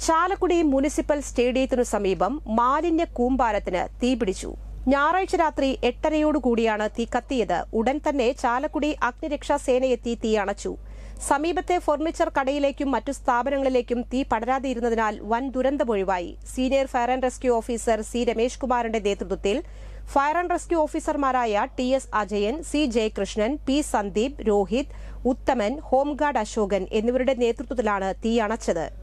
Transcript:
Chalakudy municipal സ്റ്റേഡിയത്തിനു സമീപം മാലിന്യ കൂമ്പാരത്തിന് തീപിടിച്ചു. ഞായറാഴ്ച രാത്രി 8:30യോടുകൂടിയാണ് തീ കത്തിയത്. ഉടൻ തന്നെ ചാലക്കുടി അഗ്നിരക്ഷാ സേനയെത്തി തീ അണച്ചു. സമീപത്തെ ഫർണിച്ചർ കടയിലേക്കും മറ്റു സ്ഥാപനങ്ങളിലേക്കും തീ പടരാതെയിരുന്നതിനാൽ വൻ ദുരന്തമൊഴിവായി. Senior fire and rescue officer C Ramesh കുമാറിന്റെ നേതൃത്വത്തിൽ ഫയർ ആൻഡ് റെസ്ക്യൂ ഓഫീസർമാരായ TS. Ajayan, C Jayakrishnan, P Sandeep, Rohit, Uthaman, home guard Ashokan എന്നിവരുടെ നേതൃത്വത്തിലാണ് തീ അണച്ചത്.